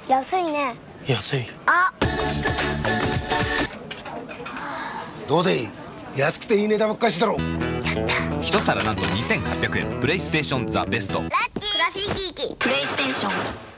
安いね。 安い。 あ、 どうでいい？安くていい値段ばっかしだろ。 一皿なんと2800円。プレイステーションザベスト。 ラッキークラフィーキーキプレイステーション